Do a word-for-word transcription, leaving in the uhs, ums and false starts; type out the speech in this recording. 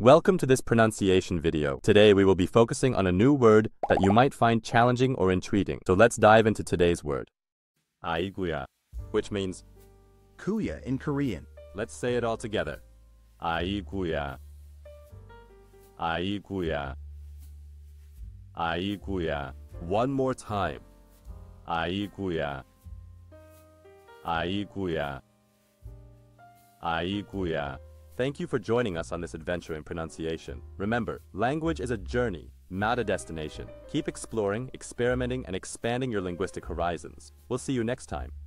Welcome to this pronunciation video. Today we will be focusing on a new word that you might find challenging or intriguing. So let's dive into today's word. 아이구야, which means Kuya in Korean. Let's say it all together. 아이구야. 아이구야. 아이구야. One more time. 아이구야. 아이구야. 아이구야. Thank you for joining us on this adventure in pronunciation. Remember, language is a journey, not a destination. Keep exploring, experimenting, and expanding your linguistic horizons. We'll see you next time.